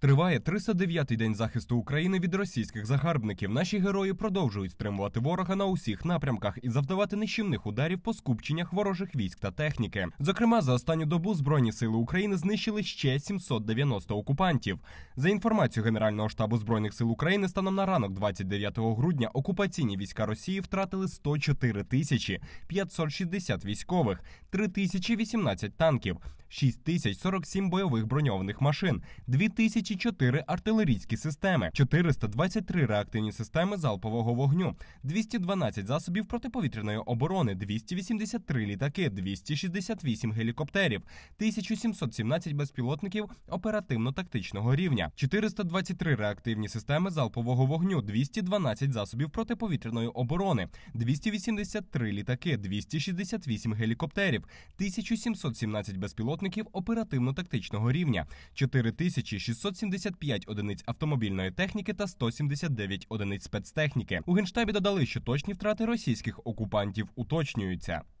Триває 309-й день захисту України від російських загарбників. Наші герої продовжують стримувати ворога на усіх напрямках і завдавати нищівних ударів по скупченнях ворожих військ та техніки. Зокрема, за останню добу Збройні сили України знищили ще 790 окупантів. За інформацією Генерального штабу Збройних сил України, станом на ранок 29 грудня окупаційні війська Росії втратили 104 тисячі 560 військових, 3018 танків, 6047 бойових броньованих машин, 2004 артилерійські системи, 423 реактивні системи залпового вогню, 212 засобів протиповітряної оборони, 283 літаки, 268 гелікоптерів, 1717 безпілотників оперативно-тактичного рівня, 423 реактивні системи залпового вогню, 212 засобів протиповітряної оборони, 283 літаки, 268 гелікоптерів, 1717 безпілотників оперативно-тактичного рівня, 4675 одиниць автомобільної техніки та 179 одиниць спецтехніки. У Генштабі додали, що точні втрати російських окупантів уточнюються.